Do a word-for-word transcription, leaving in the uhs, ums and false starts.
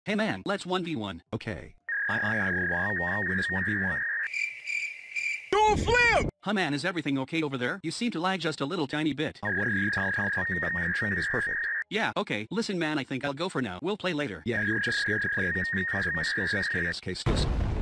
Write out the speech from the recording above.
Hey man, let's one v one. Okay. I I I will wah wah win this one v one. Do a flip! Huh man, is everything okay over there? You seem to lag just a little tiny bit. Oh, what are you tal tal talking about? My internet is perfect. Yeah, okay, listen man, I think I'll go for now. We'll play later. Yeah, you were just scared to play against me cause of my skills. S K S K skills.